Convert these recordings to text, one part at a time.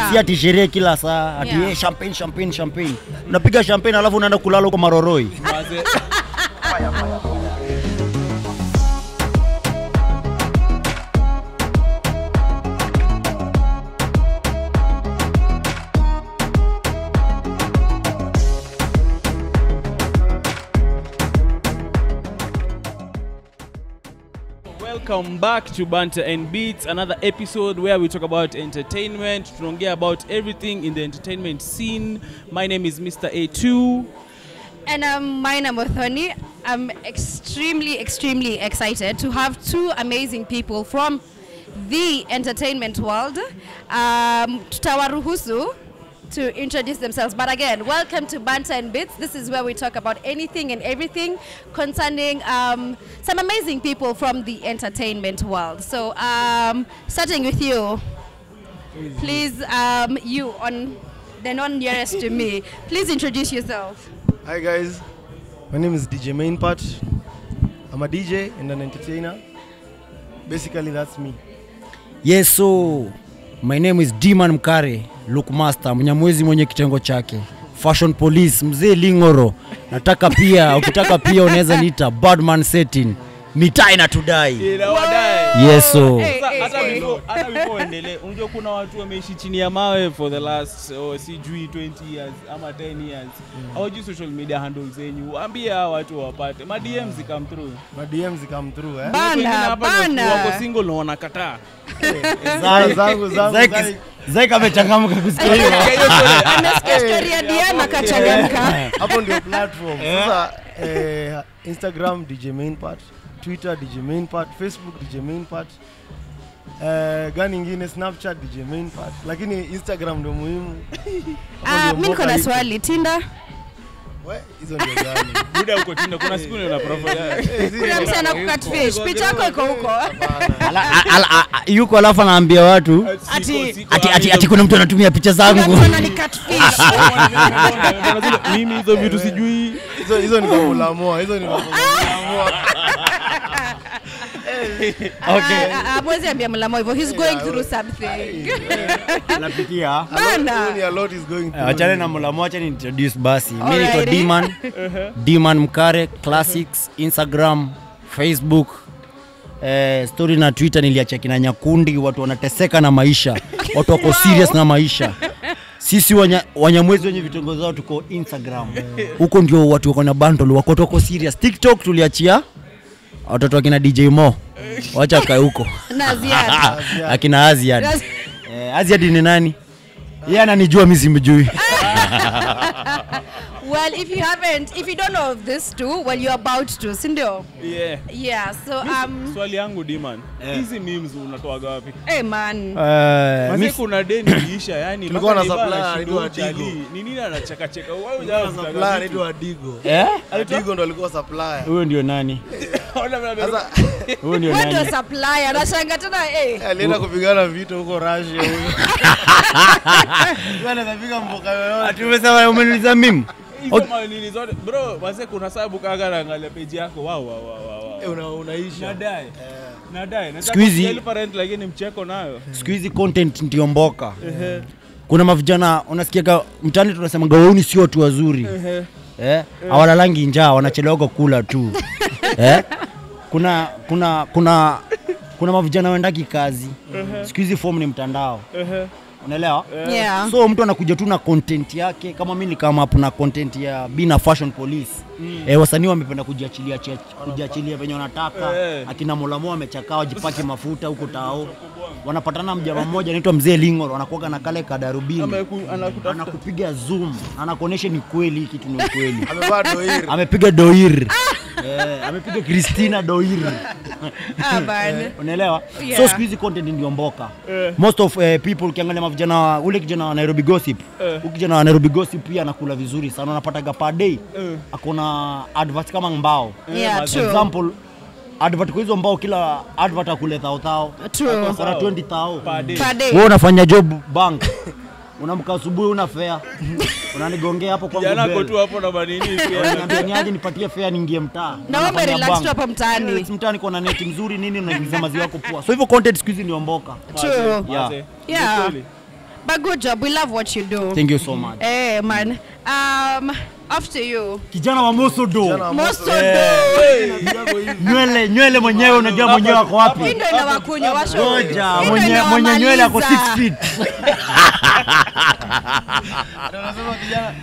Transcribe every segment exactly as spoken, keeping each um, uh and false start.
Yeah. Si ati sherehe kila saa, ati yeah. champagne champagne champagne. Unapiga champagne alafu unaenda kulala huko Maroroi. Welcome back to Banter and Beats, another episode where we talk about entertainment. Tunongea about everything in the entertainment scene. My name is Mister A two. And um, my name is Thoni. I'm extremely, extremely excited to have two amazing people from the entertainment world. Um, tutawaruhusu to introduce themselves. But again, welcome to Banter and Bits. This is where we talk about anything and everything concerning um, some amazing people from the entertainment world. So um, starting with you, please, um, you on the non-nearest to me, please introduce yourself. Hi guys, my name is D J Mainpart. I'm a D J and an entertainer. Basically, that's me. Yes, so my name is Diman Mkare, look master, mnyamwezi mwenye kitengo chake. Fashion police, mzee Lingoro. Nataka pia, ukitaka pia unaweza niita Badman setting. Mitaa inatudai. Yes, so Hata before hata before endelee, unajua kuna watu wameishi chini ya mawe for the last oh, sijui twenty years ama ten years. Hawajui social media handles zenyu. Ambia watu wapate. Ma D Ms come through. My D Ms come through, eh? Bana, bana. Wako single na wanakataa. Zangu, zangu, zangu. Zai kamechangamka kusikia hiyo. Amesikia story ya D M akachangamka. Hapo ndio platform. Sasa eh, Instagram D J Mainpart, Twitter D J Mainpart, Facebook D J Mainpart. Eh, gani nyingine Snapchat D J Mainpart. Lakini Instagram ndio muhimu. Ah, mimi niko na swali, Tinder. We, hizo ndio gani? Buda uko Tinder, kuna siku una profile. Kuna mtu anakukatfish, picha yako iko huko. Yuko alafu anaambia watu Ati ati ati ati kuna mtu anatumia picha zangu. kuna mtu ananikatfish. Mimi hizo vitu sijui. Hizo hizo ni kumulamoa, hizo ni kumulamoa. Okay. Abwezi ambia mlamo hivyo, he's going through something. Anapitia. Bana. A lot is going through. Achane na mlamo, acha ni introduce basi. Mimi Alrighty. ni Diman. Diman Mkare Classics, Instagram, Facebook. Eh, story na Twitter niliacha kina Nyakundi, watu wanateseka na maisha. Watu wako serious na maisha. Sisi wanya, wanyamwezi wenye vitongozi zao tuko Instagram. Huko ndio watu wako na bundle, wako wako serious. TikTok tuliachia watoto wakina D J Mo. Wacha kae huko. Na ziada. Akina Aziad. Eh, Aziad ni nani? Yeye ananijua mimi simjui. Well, if you haven't, if you don't know of this too, well, you're about to, sindio? Yeah. Yeah, so, um... Swali yangu Diman, hizi memes unatoaga wapi? Hey, man. Eh, Mimi kuna deni iliisha, yani Tulikuwa na mpaka supply, nibana alikuwa shindo Digo. chali. Ni nini anacheka cheka? Wewe Supplier unataka anaitwa Digo. Eh? Digo ndo alikuwa supplier. Huyo ndio nani? Sasa Huyo ndio Wewe ndio nani? supplier, anashanga tena eh. alienda kupigana vita huko Russia huyo. Bwana anapiga mboka yoyote. Tumesema umeniuliza mimi. hizo manini zote bro, wase kuna sababu kaga naangalia page yako. Wow wow wow wow. Una unaisha. Nadai. Nadai. Siku hizi parent lakini mcheko nayo. Siku hizi content ndio mboka. Ehe. Kuna mavijana unasikia mtani tunasema gauni sio watu wazuri. Ehe. Eh? Hawalalangi njaa, wanachelewa kula tu. Eh? Kuna kuna kuna kuna mavijana waendaki kazi. Siku hizi form ni mtandao. Ehe. Unaelewa? Yeah. So mtu anakuja tu na content yake, kama mimi kama hapo na content ya Bina Fashion Police. Mm. Eh, wasanii wamependa kujiachilia kujiachilia venye wanataka. Eh. Akina Molamo wamechakaa wajipake mafuta huko tao. Wanapatana mjama mmoja anaitwa Mzee Lingoro, anakuwa na kale kadarubini. Anakupiga zoom, anakuonesha ni kweli kitu ni kweli. Amevaa doir. Amepiga doir. Eh, amepiga Christina doir. Ah bana. Unaelewa? Yeah. So siku hizi content ndio mboka. Uh. Most of uh, people kiangalia mavijana ule kijana wa Nairobi Gossip. Uh. Ukijana wa Nairobi Gossip pia anakula vizuri sana, anapata per day. Uh. Akona advert kama mbao. Yeah, for true. example, advert kwa hizo mbao kila advert akule thao thao. True. Kwa twenty thao per day. Wewe unafanya job bank. Unamka asubuhi una fare. Unanigongea hapo kwa Jana kwa tu hapo na manini pia. Niambia aje nipatie fare niingie mtaa. Na wewe relax tu hapo mtaani. Mtaani kwa na net mzuri nini unaingiza maziwa yako poa. So hivyo content siku hizi ndio mboka. True. Yeah. Yeah. But good job. We love what you do. Thank you so much. Hey, man. Um, after you. Kijana wa Mosodo. Mosodo. Nywele, nywele mwenyewe unajua mwenyewe wako wapi? Ndio inawakunywa washo. Ngoja, mwenye mwenye nywele ako six feet. Anasema kijana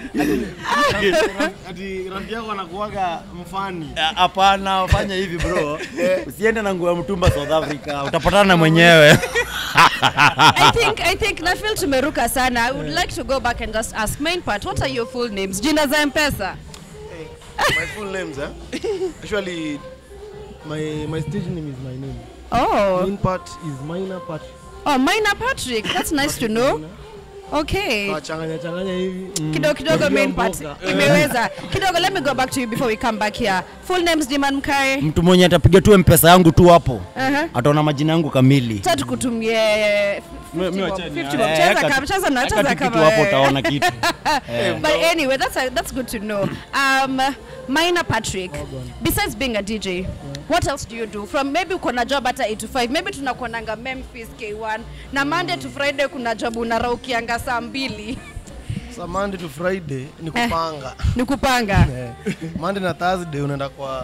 ati rafiki yako anakuaga mfani. Hapana, fanya hivi bro. Usiende na nguo ya mtumba South Africa, utapatana na mwenyewe. I think I think na feel tumeruka sana. I would like to go back and just ask main part, what are your full names? Jina za M-Pesa. My full names, eh? Actually, my my stage name is my name. Oh. Main part is Minor Patrick. Oh, Minor Patrick. That's nice to know. Okay. Changanya changanya hivi. Kidogo kidogo main part. Imeweza. Kidogo, let me go back to you before we come back here. Full names Diman Mkare. Mtu mwenye atapiga tu M-Pesa yangu tu hapo. Uh-huh. Ataona majina yangu kamili. Tatu kutumie Mimi wachani. fifty bob. Cheza kama cheza na cheza kitu kama. hapo utaona kitu. But anyway, that's a, that's good to know. Um, Minor Patrick, besides being a D J, what else do you do? From maybe uko na job hata eight to five, maybe tunakuonanga Memphis K one, na Monday to Friday kuna job unaraukianga saa mbili. So Monday to Friday ni kupanga. Ni kupanga. Monday na Thursday unaenda kwa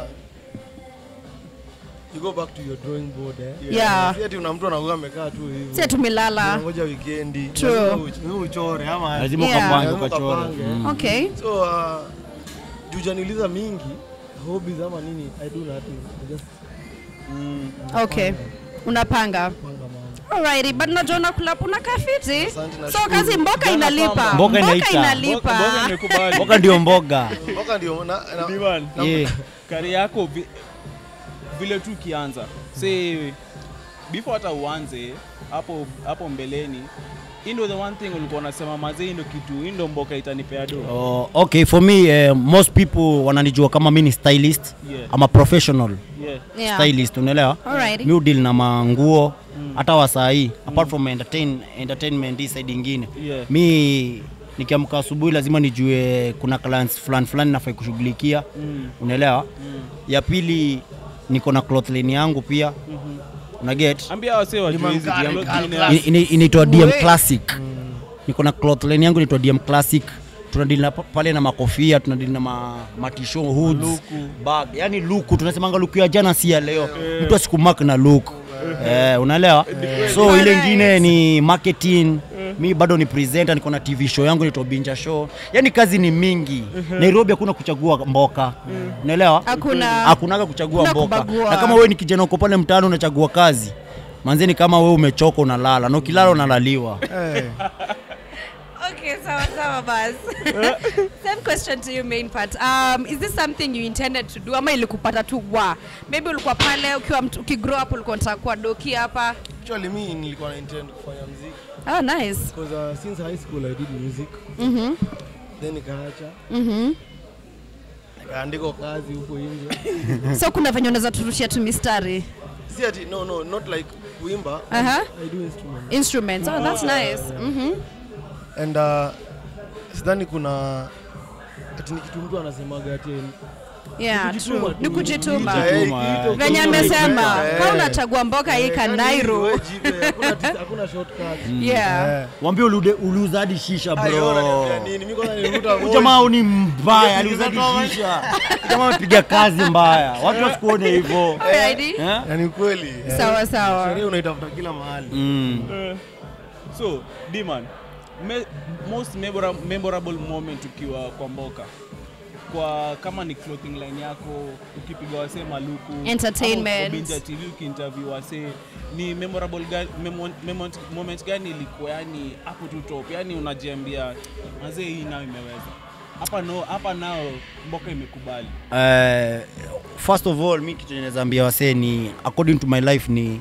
you go back to your drawing board, eh? Yeah. Si ati una mtu anakuwa amekaa tu hivyo. Sisi tumelala. Ngoja weekendi. True. Wewe uchore ama Lazima Yeah. ukapange ukachore. Okay. So uh, jujaniuliza mingi hobbies ama nini, I do nothing. I just Mm. Okay. Unapanga. panga mambo. Alrighty, but najona kula puna kafiti. Asante na So shukuru. kazi mboka inalipa. Mboka inaita. inalipa. Mboga imekubali. Mboga ndio mboga. Mboka ndio na, na Diman. Yeah. Kari yako vi, vile tu kianza. Say before hata uanze hapo hapo mbeleni. Hii ndio the one thing ulikuwa unasema mazee, hii ndio kitu, hii ndio mboka itanipea do. Oh, okay, for me uh, most people wananijua kama mimi ni stylist. Yeah. I'm a professional Yeah. Yeah. stylist, unaelewa? Alrighty. Mimi deal na manguo hata mm. wasaa hii apart from entertain entertainment hii side nyingine. Yeah. Mimi nikiamka asubuhi lazima nijue kuna clients fulani fulani nafai kushughulikia. Mm. Unaelewa? Mm. Ya pili niko na cloth line yangu pia. Mhm. Una get? Ambia wase wajue hizi Diman dialogue Kari, zingine. Kari. Ini- inaitwa D M We- Classic. Niko na cloth line yangu inaitwa D M Classic. Tunadili na pa- pale na makofia, tunadili na ma, matisho hoods, Luku. bag. Yani luku tunasemanga luku ya jana si ya leo. Mtu asikumark na luku. Eh, unaelewa? So ile nyingine ni marketing. Mi bado ni presenter, niko na T V show yangu inaitwa Binja Show. Yani kazi ni mingi. Nairobi hakuna kuchagua mboka. Unaelewa? Hakuna. Hakunaga kuchagua Hakuna mboka. kubagua. Na kama wewe ni kijana uko pale mtaani unachagua kazi, manzeni kama wewe umechoka unalala, na ukilala unalaliwa. eh Okay, sawa sawa bas. Same question to you main part. Um, is this something you intended to do ama ilikupata tu wa? Maybe ulikuwa pale ukiwa mtu- ukigrow up ulikuwa unataka kuwa doki hapa. actually me nilikuwa na intend kufanya muziki Oh, nice. because uh, since high school I did music Mhm. then nikaacha Mhm. nikaandika kazi huko nje. So kuna venye unaweza turushia tu mistari. Si ati no no not like kuimba. Aha. I do instrument Instruments. Oh, that's nice. Mhm. and uh, sidhani kuna ati ni kitu mtu anasemaga ati Yeah, kujituma true. tu. Ni kujituma. Ita, eh, Kujituma, kiito- eh. Venye kiito- amesema, eh, kama unachagua mboka hii eh, kani Kanairo. wewe jipe, hakuna tis- hakuna shortcut. Yeah. Eh. Waambie ulude uluza hadi shisha Ayo, bro. unaniambia nini? Mimi kwanza nilivuta Huyu jamaa moshi. ni mbaya, aliuza hadi shisha. Huyu jamaa amepiga kazi mbaya. Watu wasikuone hivyo. Alrighty. Eh? Yaani kweli. eh. Sawa sawa. Sherehe unaitafuta kila mahali. Mm. Eh, so Diman, me, most memorable, memorable moment ukiwa kwa mboka, kwa kama ni clothing line yako ukipiga wasee maluku, Entertainment. ama Binja T V ukiinterview wasee, ni memorable gani, memo, memo, moment gani ilikuwa yani hapo tu top, yani unajiambia mazee hii nayo imeweza hapa, no hapa nao mboka imekubali. Uh, first of all, mi kitu naweza ambia wasee ni according to my life ni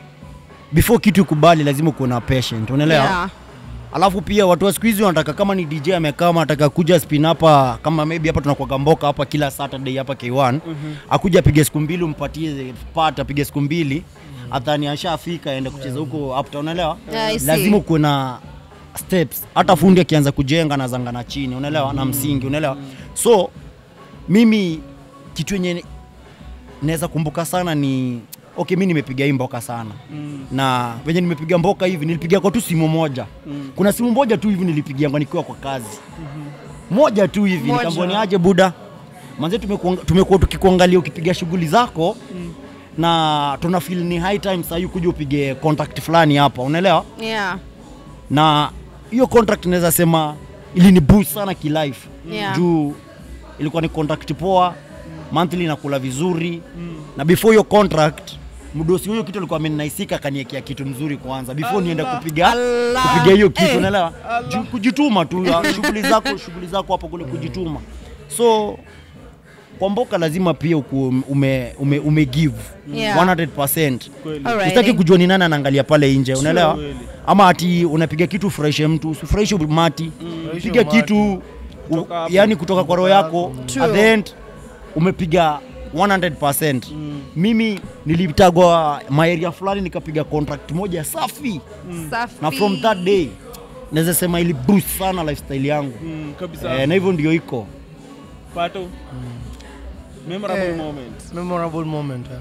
before kitu kubali lazima uwe na patient, unaelewa? Yeah. Alafu pia watu wa siku hizi wanataka kama ni D J amekaa anataka kuja spin hapa, kama maybe hapa tunakuwa mboka hapa kila Saturday hapa K one, mm-hmm. akuja apige siku mbili umpatie part apige siku mbili, mm-hmm. athani ashafika aende kucheza huko uptown, unaelewa? Yeah, I see. Lazima kuwe na steps. Hata fundi akianza kujenga na zanga na chini, unaelewa? Na msingi, unaelewa? So mimi kitu yenye naweza kumbuka sana ni okay mimi nimepiga hii mboka sana mm. na venye nimepiga mboka hivi nilipiga kwa tu simu moja mm. kuna simu moja tu hivi nilipigia ngani nikiwa kwa kazi mm-hmm. moja tu hivi nikamwambia ni aje buda manze tumekuwa tukikuangalia ukipiga shughuli zako mm. na tuna feel ni high time sasa hiyo kuja upige contract fulani hapa unaelewa yeah na hiyo contract naweza sema ili ni boost sana ki life yeah. juu ilikuwa ni contract poa monthly nakula vizuri mm. na before hiyo contract mdosi huyo kitu alikuwa ameninaisika akaniekea kitu mzuri kwanza before nienda kupiga Allah. kupiga hiyo kitu hey. unaelewa kujituma tu shughuli zako shughuli zako hapo kule kujituma so kwa mboka lazima pia ume ume, ume give yeah. one hundred percent usitaki kujua ni nani anaangalia pale nje unaelewa ama ati unapiga kitu freshe mtu usifreshe umati mm. piga kitu u, yani kutoka kwa roho yako True. At the end umepiga one hundred percent mm. mimi nilitagwa maeria fulani nikapiga contract moja safi mm. safi na from that day naweza sema ili boost sana lifestyle yangu mm, kabisa eh, na hivyo ndio iko Pato mm. memorable eh, moment memorable moment eh.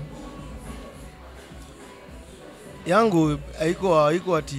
yangu haiko haiko ati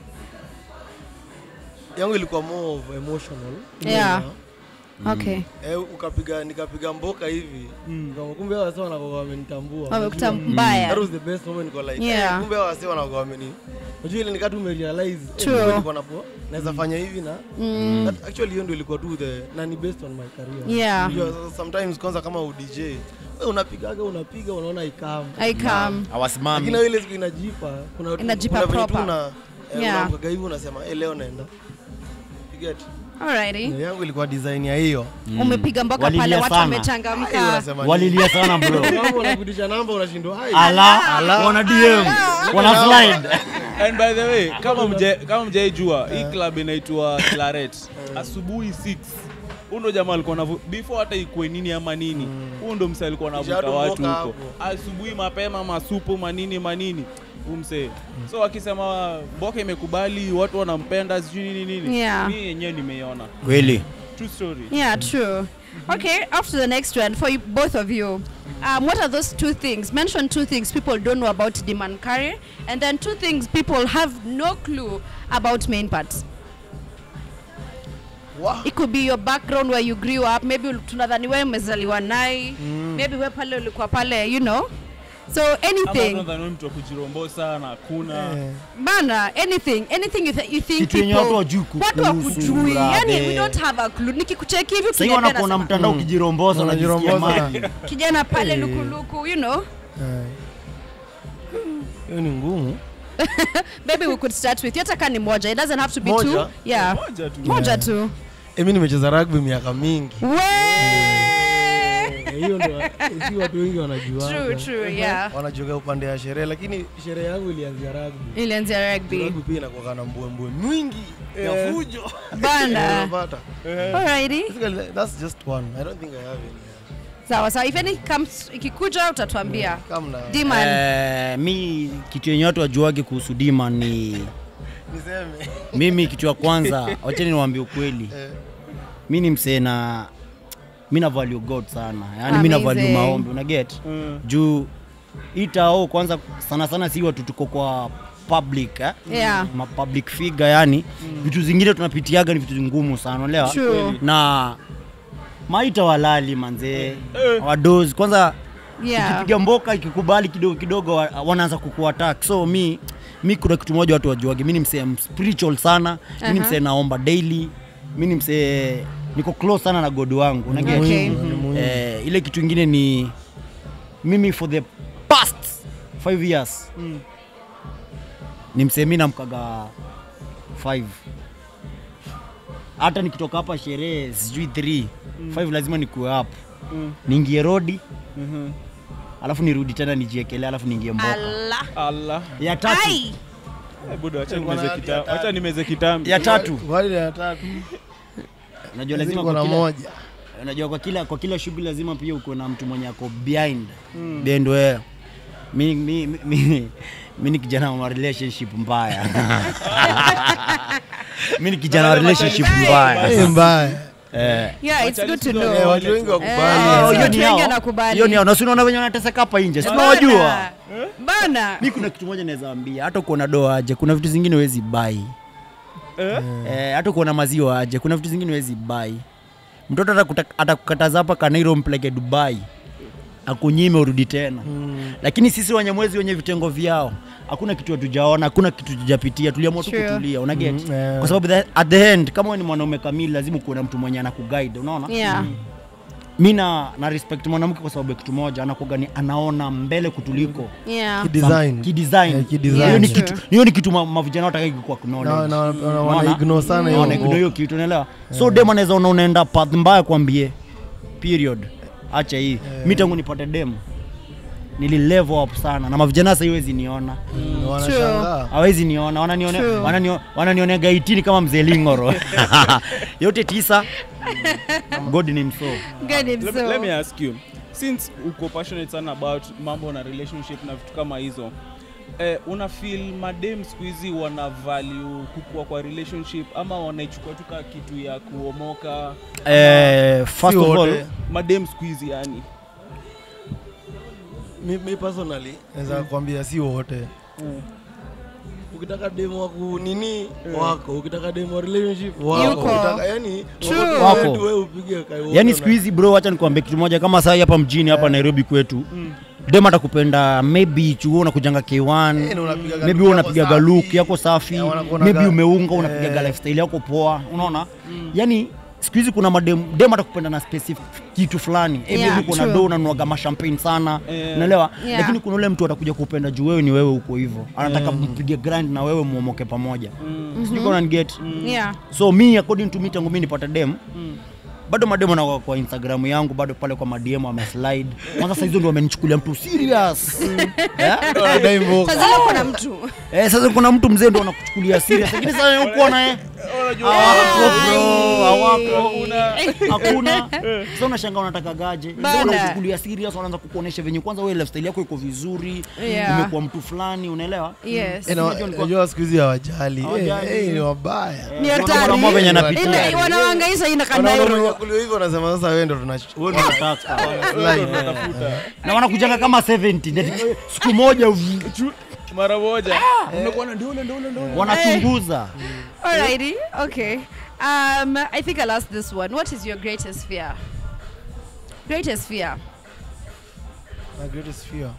yangu ilikuwa more of emotional yeah mm. okay eh ukapiga nikapiga mboka hivi mm. kumbe wao wasema wanakuwa wamenitambua wamekutambua that was the best moment kwa like yeah. kumbe wao wasema wanakuwa wameni unajua ile nikatu umerealize nilikuwa napo naweza fanya hivi na mm. that actually hiyo ndio ilikuwa tu the nani based on my career yeah you, sometimes kwanza kama u D J wewe unapigaga unapiga unaona ikam ikam hawasimami lakini ile siku inajipa kuna inajipa proper na yeah. unapiga hivi unasema eh leo naenda piga alrighty yangu ilikuwa design ya hiyo mm. umepiga mboka walilia pale watu sana. wamechangamka walilia sana bro unakudisha namba unashindwa hai ala wana D M wana slide and by the way kama mje kama mjaijua hii club inaitwa Claret asubuhi six undo jamaa alikuwa na before hata ikuwe nini ama nini huo ndo msali alikuwa anavuta watu huko asubuhi mapema masupu manini manini umse so akisema mboka imekubali watu wanampenda sijui nini nini yeah. mimi yenyewe nimeiona kweli true story yeah true okay after the next one for you, both of you um, what are those two things mention two things people don't know about Demand Curry and then two things people have no clue about Main Parts. Wow. It could be your background where you grew up maybe tunadhani wewe umezaliwa nai mm. maybe wewe pale ulikuwa pale you know so anything ama tunadhani mtu kujirombosa na kuna yeah. bana anything anything you, th you think people watu wajui watu wakujui yani we don't have a clue nikikucheki hivi sasa wanakuona mtandao ukijirombosa unajirombosa kijana pale lukuluku you know hiyo ni ngumu maybe we could start with hata kani moja it doesn't have to be moja? two yeah moja tu moja tu yeah. Mimi nimecheza rugby miaka mingi we hiyo ndio si watu wengi wanajua true true yeah wanajua upande ya sherehe lakini sherehe yangu ilianzia rugby ilianzia rugby rugby pia inakuwa na mbwe mbwe mwingi ya fujo bana unapata alrighty that's just one I don't think I have any sawa sawa if any comes ikikuja utatuambia kama Demand eh mi kitu yenye watu wajuage kuhusu Demand ni niseme mimi kitu ya kwanza acha niwaambie ukweli mimi ni msee na mimi na value God sana yani mimi na value maombi una get mm. juu itao kwanza sana sana si watu tuko kwa public eh yeah. ma public figure yani mm. vitu zingine tunapitiaga ni vitu ngumu sana unaelewa na maita walali manze eh. wadozi kwanza yeah. ikipiga mboka ikikubali kidogo kidogo wanaanza kukuattack so mi mi kuna kitu moja watu wajuage mimi ni msee spiritual sana uh-huh. mimi ni msee naomba daily mimi ni msee niko close sana na God wangu una get okay. eh ile kitu kingine ni mimi for the past five years mm. ni msee mimi namkaga five hata nikitoka hapa sherehe sijui three mm. five lazima nikuwe hapo mm. niingie rodi mhm alafu nirudi tena nijiekelea alafu niingie mboka Allah Allah ya tatu eh budo acha nimeze kitambi acha nimeze kitambi ya tatu wale ya tatu unajua lazima kwa moja unajua kwa kila kwa kila shughuli lazima pia uko na mtu mwenye ako behind mm. behind wewe mimi mimi mimi ni kijana wa relationship mbaya mimi ni kijana wa relationship mbaya mbaya Eh. Yeah, it's good to know. Eh, watu wengi Eh, wakubali. hiyo Hiyo ni ni wengi yao. anakubali. Hiyo ni yao. Na si unaona wenye wanateseka hapa nje. Si Bana. unawajua. Bana. Mimi kuna kitu moja naweza ambia, hata uko na doa aje, kuna vitu zingine huwezi buy. Eh? Eh, hata uko na maziwa aje, kuna vitu zingine huwezi buy. Mtoto atakuta- atakukataza hapa Kanairo mpeleke Dubai. Akunyime urudi tena. Mm. Lakini sisi Wanyamwezi wenye vitengo vyao, hakuna kitu hatujaona, hakuna kitu tujapitia, tuliamua tu Sure. kutulia, una get? Mm, yeah. Kwa sababu the, at the end kama wewe ni mwanaume kamili lazima kuwe na mtu mwenye anakuguide, unaona? Yeah. Mimi na na respect mwanamke kwa sababu ya kitu moja, anakuwa ni anaona mbele kutuliko. Yeah. Kidesign. Kidesign. Eh, kidesign. Hiyo ni True. kitu, hiyo ni kitu ma- mavijana wataki kwa Na knowledge. na na- wana ignore sana Wana ignore hiyo. hiyo kitu, unaelewa? So dem anaweza una unaenda path mbaya kwambie. Period. Acha hii. Mimi tangu nipate dem nili level up sana na mavijana sasa hiwezi niona. Mm, wanashangaa. Hawezi niona, wananiona True. wananio wananiona gaitini kama mzee Lingoro. Yote tisa. God ni mso. Good Let, so. let me ask you, since uko passionate sana about mambo na relationship na vitu kama hizo, eh, una feel madem siku hizi wana value kukua kwa relationship ama wanaichukua tu kama kitu ya kuomoka? Eh, first Si of all, wote. Madem siku hizi yani Mi, mi personally naweza kuambia si wote. mm. Ukitaka demo wako nini wako, ukitaka demo relationship wako, Yuko. ukitaka yani True. Wako. wewe upige kai wote. yani siku hizi bro, acha nikwambie kitu moja, kama sasa hapa mjini hapa Nairobi kwetu, dem atakupenda maybe chuo unakujanga K one, Eh, na unapiga maybe galuki unapiga yako galuki safi. yako safi, Eh, wanakuona maybe ga- umeunga unapiga eh. ga lifestyle yako poa, unaona? Yani siku hizi kuna madem dem atakupenda na specific kitu fulani. Eh, Yeah, maybe kuna true. do unanuaga mashampagne sana, Eh. unaelewa? Yeah. Lakini kuna ule mtu atakuja kupenda juu wewe ni wewe uko hivyo. Anataka mpige grind na wewe muomoke pamoja. Sijui kama unaniget. Yeah. So me according to me tangu mimi nipata dem bado mademo na kwa Instagram yangu bado pale kwa mademo ame slide. Kwanza sasa hizo ndio wamenichukulia mtu serious. Eh? Wanadai mboga. Sasa kuna mtu. Eh, sasa kuna mtu mzee ndio anakuchukulia serious. Lakini sasa uko naye hawako bro, hawako. Hakuna. Sasa unashangaa unataka gaje? Sasa Bana. unakuchukulia serious, wanaanza kukuonesha venye kwanza wewe lifestyle yako iko vizuri, Yeah. umekuwa mtu fulani, unaelewa? Yes. Eh, na- Unajua nilikuwa- Unajua siku hizi hawajali. Hawajali. Eh, eh, ni wabaya. Ni Eh, hatari. unaona mambo venye anapitia. Ile wanahangaisha ina Wanaona Kanairo. unyakuliwa hivyo wanasema sasa wewe ndo tunachukua. Wewe ndio unataka. Slide. Na wanakujanga kama seventy ndio siku moja mara moja wanachunguza. Alrighty. Okay. Um, I think I'll ask this one. What is your greatest fear? Greatest fear. My greatest fear.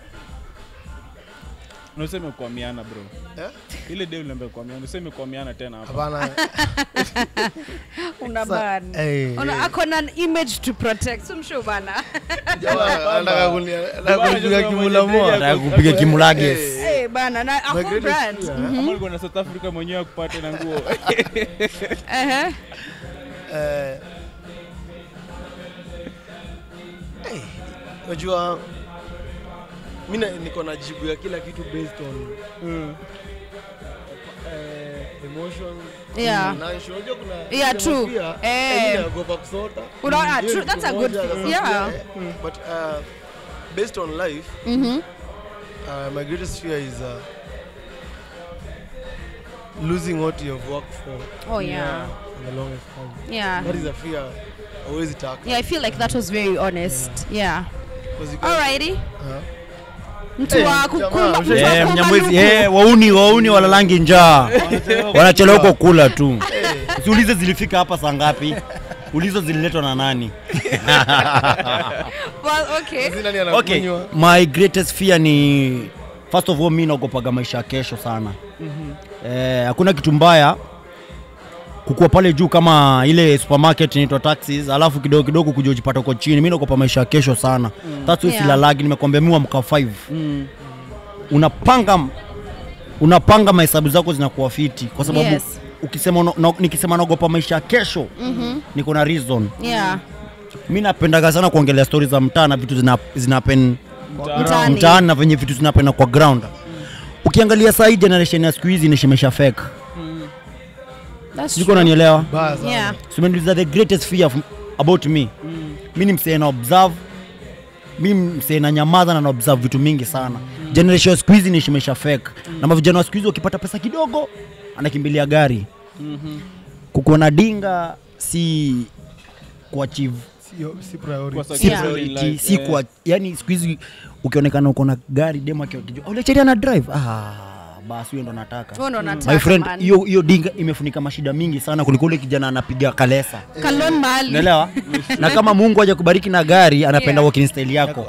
unasema kuamiana bro Eh? ile day uliambia kuamiana unasema kuamiana tena hapa Hapana. Una Sa- ban. eh, Una eh. akona an image to protect. Sumsho bana. Jamaa anataka kuni anataka Bwana, kunipiga just kimula mwenye moa. Nataka kupiga kimulage. Eh bana na a My whole greatest brand. fear, Mhm. ama ulikuwa na South Africa mwenyewe akupate na nguo Uh-huh. Eh, eh, unajua mimi na- niko na jibu ya kila kitu based on Mm. eh, emotion. Yeah. financial. Unajua kuna Yeah, ile true. mafia, Eh. eh, mimi naogopa kusota. Unaona, Hiyo true, ni that's kitu a good moja, thing. that's Yeah. a fear, eh. But uh, based on life, Mhm. uh, my greatest fear is uh, losing what you have worked for Oh yeah. in the longest time. Yeah. That is a fear always attack. Yeah, I feel like that was very honest. Yeah. Because you can't- Alrighty. Uh-huh. Mtu Eh, wa jamaa, kukumba usha- mtu wa Eh, kukumba Mnyamwezi, luku. eh, wauni wauni walalangi njaa. Wanachelewa huko kula tu. Usiulize zilifika hapa saa ngapi? Ulizo zililetwa na nani? Well, okay. Sasa nani Okay, anakunywa? my greatest fear ni first of all mimi naogopaga maisha ya kesho sana. Eh, hakuna kitu mbaya kukua pale juu kama ile supermarket inaitwa taxis, alafu kidogo kidogo kuja ujipata uko chini. Mimi naogopa maisha ya kesho sana. That's why Yeah. silalagi, nimekwambia mimi amka five. Unapanga unapanga mahesabu zako zinakuwa fiti kwa sababu Yes. ukisema una- na, nikisema naogopa maisha ya kesho niko na reason. Yeah. Mimi napendaga sana kuongelea stories za mtaa na vitu zina zinapen Mtaani. mtaani na venye vitu zinapenda kwa ground. Ukiangalia saa hii generation ya siku hizi ni shimesha fake. That's Siko true. unanielewa? Baya sana. Yeah. So umeniuliza the greatest fear of, about me. Mimi ni msee na observe. Mimi msee na nyamaza na na observe vitu mingi sana. Generation ya siku hizi ni shimesha fake. Na mavijana wa siku hizi wakipata pesa kidogo anakimbilia gari. Kukuwa na dinga si kuachieve Sio si priority. Kwa si Yeah. priority, Like, si eh. kwa yani siku hizi ukionekana uko na gari demo akijua ule cheti ana drive ah basi hiyo ndo nataka. Wewe ndo nataka. My friend, man. hiyo hiyo dinga imefunika mashida mingi sana kuliko ule kijana anapiga kalesa. Kalon mali. Unaelewa? Na kama Mungu haja kubariki na gari anapenda Yeah. walking style yako.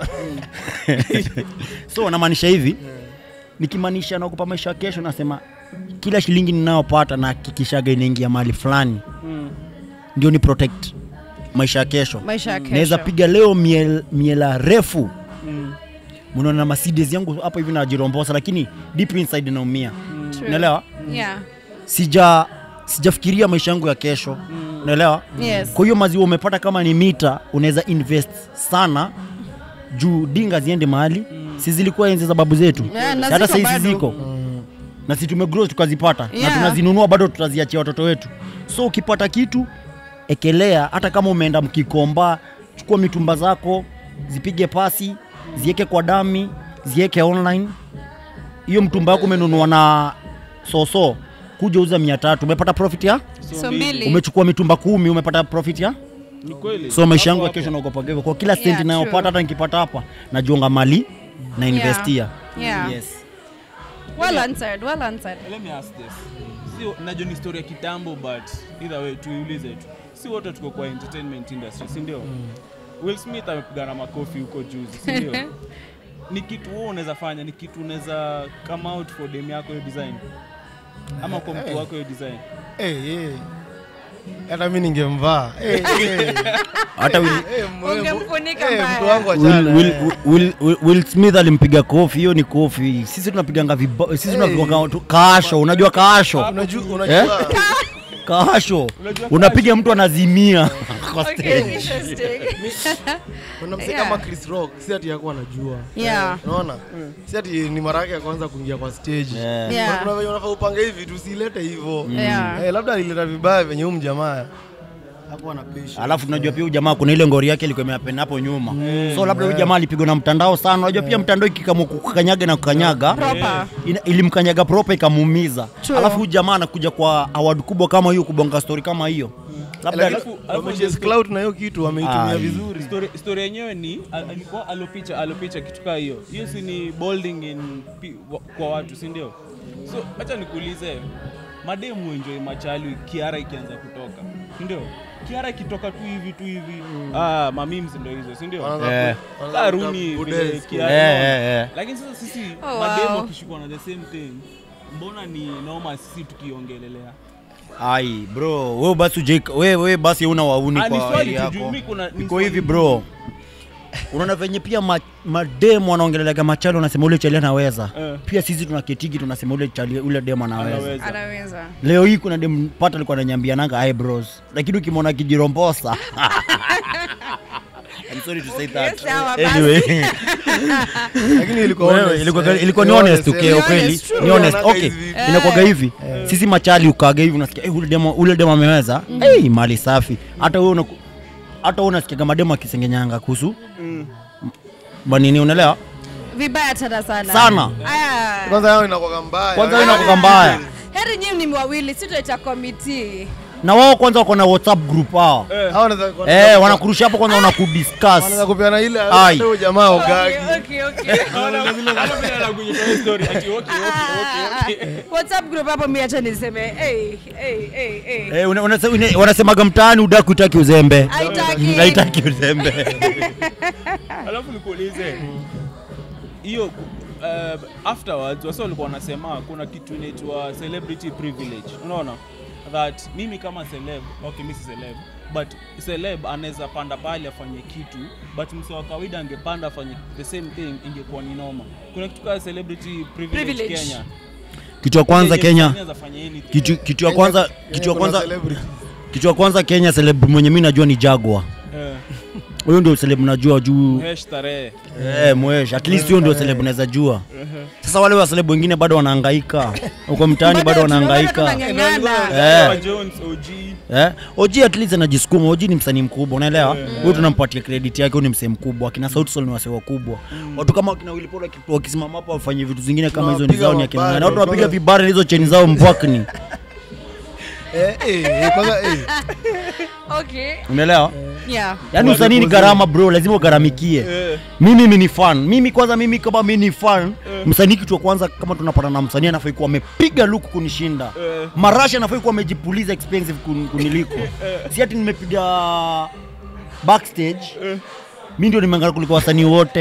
So namaanisha hivi nikimaanisha na kupa maisha kesho nasema kila shilingi ninayopata na hakikishaga inaingia mahali fulani. Mm. Ndio ni protect maisha ya kesho. Maisha ya kesho. Naweza piga leo miel, miela refu. Mm. Mnaona Mercedes yangu hapa hivi najirombosa lakini deep inside naumia. True. Unaelewa? Yeah. Sija sijafikiria maisha yangu ya kesho. Unaelewa? Yes. Kwa hiyo maziwa umepata kama ni mita unaweza invest sana juu dinga ziende mahali. Si zilikuwa enzi za babu zetu. Yeah, na Hata ziko sasa hizi bado. ziko. Na sisi tumegrow tukazipata Yeah. na tunazinunua bado tutaziachia watoto wetu. So ukipata kitu ekelea, hata kama umeenda Mkikomba, chukua mitumba zako, zipige pasi, ziweke kwa dami, ziweke online. Hiyo mtumba wako umenunua na soso, kuja uza mia tatu, umepata profit ya? So mbili. Umechukua mitumba kumi, umepata profit ya? Ni kweli. So maisha yangu ya Hapo kesho hapo. naogopa hivyo. Kwa kila Yeah, senti ninayopata true. hata nikipata hapa, najiunga mali na investia. Yeah. Yes. Well answered. Well answered. Let me ask this. Sio najua ni story ya kitambo but either way tuiulize tu. Si wote tuko kwa entertainment industry, si ndio? Will Smith amepigana makofi huko juzi, si ndio? Ni kitu wewe unaweza fanya, ni kitu unaweza come out for dem yako hiyo design. Ama kwa mtu wako hiyo design. Eh eh. Hata mimi ningemvaa. Eh eh. Hata Will, Eh, mwe- Ungemfunika eh, mbaya. mtu wangu Will, achana. Will, eh. Will, Will, Will Smith alimpiga kofi, hiyo ni kofi. Sisi tunapiganga vibao, sisi tunapiga tu kaasho, unajua kaasho? Unajua unajua Kaasho. Unajua Unapiga mtu anazimia kwa Okay, stage. interesting. kuna msee Yeah. kama Chris Rock, si ati yako anajua. Yeah. Unaona? Si ati ni mara yake ya kwanza kuingia kwa stage. Yeah. Yeah. Kuna venye unafaa upange hivi tu usilete hivyo. Yeah. Eh, labda alileta vibaya venye huyu mjamaa hapo anapisha. Alafu tunajua pia huyu jamaa kuna ile ngori yake ilikuwa imependa hapo nyuma. So labda huyu jamaa alipigwa na mtandao sana. Unajua pia mtandao ikikamu kukanyaga na kukanyaga. Proper. ina- Ilimkanyaga proper ikamuumiza. True. Alafu huyu jamaa anakuja kwa award kubwa kama hiyo kubonga story kama hiyo. Labda Alafu- alafu Wamechase cloud na hiyo kitu wameitumia Ai. vizuri. Story, story yenyewe ni al- alikuwa alopicha alopicha kitu kaa hiyo. Hiyo si ni bolding in pi- wa- kwa watu, si ndio? So acha nikuulize, mademu enjoy machali Kiara ikianza kutoka, si ndio? Kiara ikitoka tu hivi tu hivi, ah, mamims ndio hizo, si ndio? Wanaanza Eh. ku- wanaanza Karuni kuta- vile Budes. Kiara. Eh, unaona? eh, eh. Lakini sasa sisi Oh, mademu wow. wakishikwa na the same thing, mbona ni noma sisi tukiongelelea? ai bro, wewe basi uje wewe wewe basi una wauni Ah, ni kwa swali area tu, juu yako. mimi kuna- ni Iko swali hivi tu. bro. Unaona venye pia ma, mademu wanaongelelea machalo wanasema ule chali anaweza. Eh. Pia sisi tunaketigi tunasema ule chali ule demu anaweza. Anaweza. Anaweza. Leo hii kuna dem pata alikuwa ananiambia nanga eyebrows. Lakini ukimwona kijirombosa. I'm sorry to say that. sawa basi. Anyway, Lakini ilikuwa wewe honest, ilikuwa eh, ilikuwa ni ni honest honest, okay, eh. Ni ukweli. honest, true. Ni honest. Unaonaga Okay. hivi. Inakuwaga hivi. Sisi machali ukaga hivi unasikia eh ule demo ule demo ameweza. Eh mali safi. Hata wewe una hata wewe unasikia kama demo akisengenyanga kuhusu. Banini unaelewa? Vibaya tena sana. Sana. Aya. Kwanza yao inakuwa mbaya. Kwanza Yao inakuwa mbaya. Heri nyinyi ni wawili, si tuacha committee. Na wao kwanza wako na WhatsApp group hao. hao wanaweza Eh wanakurusha hapo kwanza wanakudiscuss. wanaweza kupeana ile Ai. hata huyo jamaa ogagi. Okay, okay, okay. WhatsApp group hapo mimi acha niseme hey hey hey hey. Eh una- unasema une- wanasemaga mtaani udaku utaki uzembe. Haitaki. Haitaki uzembe. Alafu nikuulize hiyo uh, afterwards wasa walikuwa wanasema kuna kitu inaitwa celebrity privilege. Unaona that mimi kama celeb, okay mimi si celeb, but celeb anaweza panda pale afanye kitu, but mtu wa kawaida angepanda afanye the same thing, ingekuwa ni noma. Kuna kitu kama celebrity privilege, Privilege. Kenya. Kitu ya kwanza Kenya. Anaweza fanya anything. Kitu kitu ya kwanza kitu ya Kuna kwanza celebrity. kitu ya kwanza Kenya celeb mwenye mimi najua ni Jaguar. Eh, Huyo ndio celeb najua juu. hesh tarehe. Eh mwesh at least huyo ndio celeb naweza jua. Sasa wale wa celeb wengine bado wanahangaika. Huko mtaani bado wanahangaika. Tunang'ang'ana. Eh. Wa Jones O G. Eh? Oji at least anajisukuma. Oji ni msanii mkubwa, unaelewa? Huyo tunampatia credit yake, huyo ni msanii mkubwa. Akina Sauti Sol ni wasee wakubwa. Watu kama akina Willy Paul waki- wakisimama hapo wafanye vitu zingine kama hizo ni Tunawapiga zao ni akina mabare, nani. Watu wanapiga kwanza- vibare hizo cheni zao mbwakni. eh eh kwanza eh Okay. Umeelewa? Yeah. Yaani usanii ni gharama bro, lazima ugaramikie. Mimi mimi ni fan. Mimi kwanza mimi kama mimi ni fan, msanii kitu kwanza kama tunapata na msanii anafai kuwa amepiga look kunishinda. Marashi anafai kuwa amejipuliza expensive kun, kuniliko. Si ati nimepiga backstage. Mimi ndio nimeangalia kuliko wasanii wote.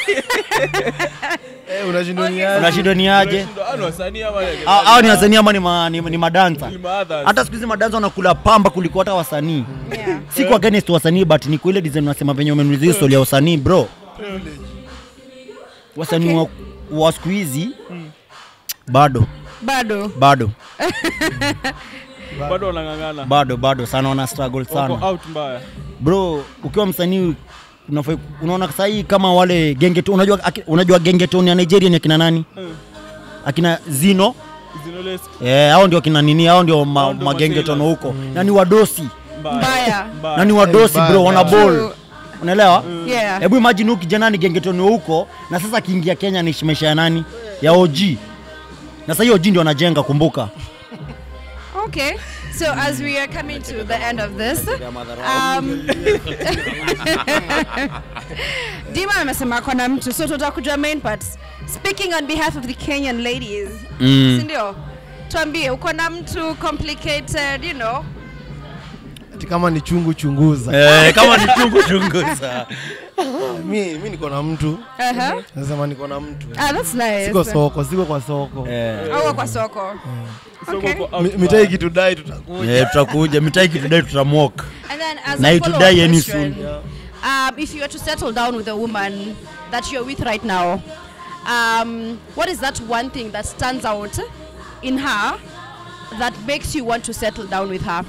Eh unashindwa ni aje? Unashindwa ni aje? Ano wasanii ama Hao ni wasanii ama ni ma, ni, ni madansa. Hata siku hizi madansa wanakula pamba kuliko hata wasanii. Yeah. Si kwa against wasanii but ni kwa ile design unasema venye umeniuliza hiyo story ya wasanii bro. Wasanii wa, wa siku hizi bado Bado. bado bado wanangangana. bado bado sana wana struggle sana. Wako out mbaya. Bro, ukiwa msanii unafai unaona sasa hii kama wale gengeton, unajua unajua gengeton ya Nigeria ni akina nani? Mm. Akina Zino. Zinolesk. Eh, hao ndio kina nini? Hao ndio ma, magengeton huko. Mm. Na ni wadosi. Mbaya. Na ni wadosi bro, wana ball. Unaelewa? Mm. Yeah. Hebu imagine huko kijana ni gengeton huko na sasa kiingia Kenya ni maisha ya nani? Ya O G. Na sasa hiyo O G ndio anajenga, kumbuka. Okay. So as we are coming to the end of this, um, Dima amesema kuna mtu, so tutakuja main parts. Speaking on behalf of the Kenyan ladies, Mm. sindio? Tuambie, uko na mtu complicated, you know? Ati kama ni chungu chunguza. Eh, kama ni chungu chunguza. Mimi mimi niko na mtu. Uh-huh. Nasema niko na mtu. Ah, that's nice. Siko soko, siko kwa soko. Eh. Au kwa soko. Okay. Mitai kitu dai tutakuja. Eh, tutakuja, mitai kitu dai tutamwalk. And then as Na a it follow-up die any question, soon. um, if you were to settle down with a woman that you're with right now, um, what is that one thing that stands out in her that makes you want to settle down with her?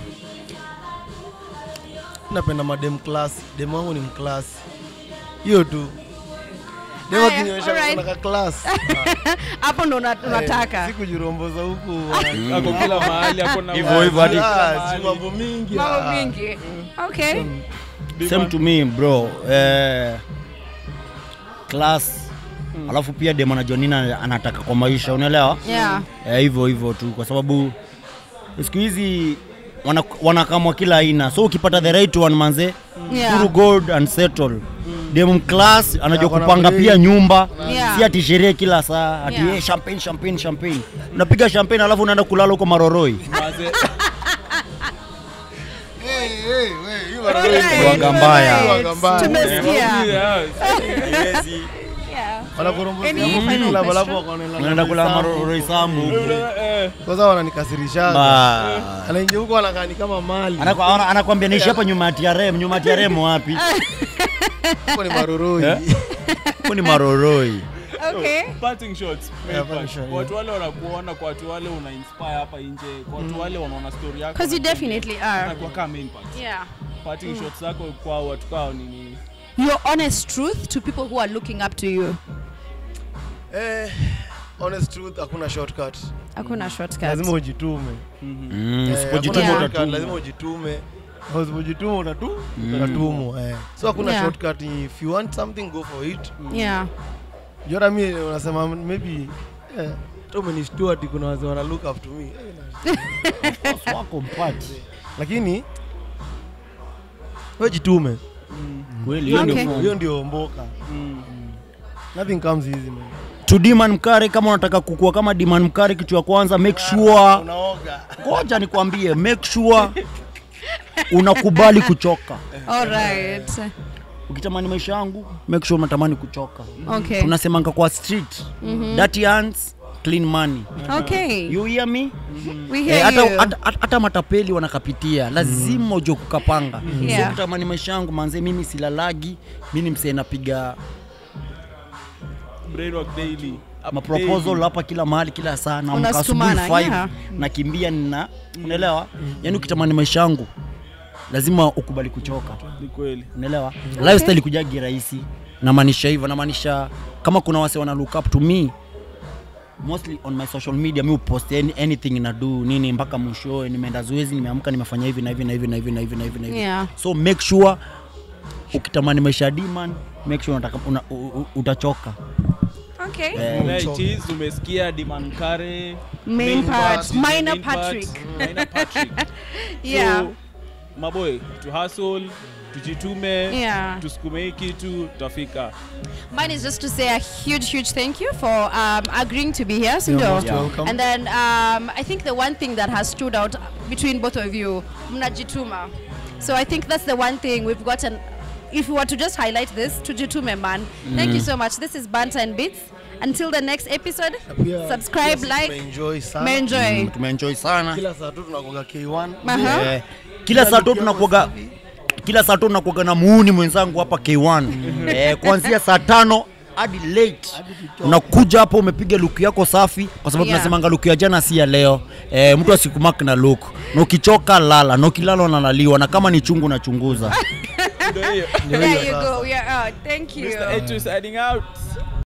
Napenda madem class, dem wangu ni mclass. Hiyo tu. Demo Aya, kinyosha alright. kuna class. Hapo ndo una- unataka. Siku jiromboza huku. Ako kila mahali, ako na Hivyo hivyo hadi Ah, si mambo mingi. Mambo ah. mingi. Okay. same to me bro. Eh, class. Mm. Alafu pia demo na Jonina anataka kwa maisha, unaelewa? Yeah. Eh, hivyo hivyo tu kwa sababu siku hizi wana, wanakamwa kila aina. So ukipata the right one manze, Yeah. through God and settle. Mm. Demo class anajua Yeah, kupanga kuna pia nyumba. Yeah. Si ati sherehe kila saa, ati Yeah. eh, champagne champagne champagne. Unapiga champagne alafu unaenda kulala huko Maroroi. Maze. Hey, hey, hey, hiyo Alright, Wanga mbaya. alright. Wanga mbaya. Tumesikia. Yeah. Yeah. Wanakoromboza Any huku final kula question? balafu wakaonela. Unaenda kula Maroroi Samu. Eh. Kwanza wananikasirisha. Ba. Anaingia huko anakaa ni kama mali. Anaku- ana- Anakuambia niishi hapa nyuma ya T R M, nyuma ya T R M wapi? Huko ni maroroi. Eh? Huko ni Maroroi. Okay. Parting shots. main Yeah, part. parting shot, Kwa watu wale wanakuona, kwa watu wale una inspire hapa nje, kwa watu wale wanaona story yako. Because you definitely are. Kwa kama main part. Yeah. Parting shots zako kwa watu kao ni nini? Your honest truth to people who are looking up to you. Eh, honest truth hakuna shortcut. Hakuna shortcut. Lazima ujitume. Mm, Eh, usipojituma hakuna utatumwa. shortcut, lazima ujitume. Na usipojituma utatu utatumwa. Eh. So hakuna Yeah. shortcut. If you want something, go for it. Yeah. Jora mimi unasema maybe eh tu umenishtua ati kuna wazee wana look up to me. Eh, na- Wako mpati. Lakini wewe jitume. Kweli hiyo Okay. ndio. Hiyo ndio mboka. Nothing comes easy man. To Diman Mkare, kama unataka kukua kama Diman Mkare, kitu ya kwanza make sure, Unaoga. ngoja nikwambie, make sure unakubali kuchoka. All right. Ukitamani maisha yangu, make sure unatamani kuchoka. Okay. Tunasemanga kwa street, dirty hands, clean money. Okay. You hear me? We Eh, hear hata, you. hata, hata, hata matapeli wanakapitia, lazima ujue kukapanga. Yeah. So kutamani maisha yangu manze, mimi silalagi, mimi msee napiga Brainwork daily. ma proposal hapa kila mahali kila saa, na mka asubuhi Unasukumana, five yeah. nakimbia nina, unaelewa? Yaani ukitamani maisha yangu lazima ukubali kuchoka. Ni kweli. Unaelewa? Lifestyle kujagi rahisi. Namaanisha hivyo, namaanisha kama kuna wase wana look up to me, mostly on my social media mi upost any, anything na do nini mpaka mwisho, nimeenda zoezi, nimeamka, nimefanya hivi na hivi na hivi na hivi na hivi na hivi na hivi. Yeah. So make sure ukitamani maisha ya Diman, make sure unataka una, u, u, utachoka. Okay. Eh, There it is, umesikia Diman Mkare, Main part, D J Minor Main part, Patrick. Minor Patrick. Yeah. So, maboy, to hustle, tujitume, Yeah. tusukume hii kitu, tutafika. Mine is just to say a huge, huge thank you for um, agreeing to be here, You're Sindo. most welcome. And then um, I think the one thing that has stood out between both of you, mnajituma. So I think that's the one thing we've gotten. If we were to just highlight this, tujitume man. Thank you so much. This is Banter and Beats. Until the next episode, Pia- subscribe, pia like, tumeenjoy sana. may enjoy. tumeenjoy sana. Kila saa tu tunakuwa K one. Uh-huh. Eh, kila saa tu tunakuaga kila saa tu tunakuaga na muuni mwenzangu hapa K one. Eh, kuanzia saa tano hadi late. Unakuja hapo umepiga look yako safi kwa sababu Yeah. tunasemanga look ya jana si ya leo. Eh, mtu asikumark na look. Na ukichoka lala, na ukilala unalaliwa na kama ni chungu unachunguza. Ndio hiyo. There you go. We are out. Thank you. Mister Etu signing out.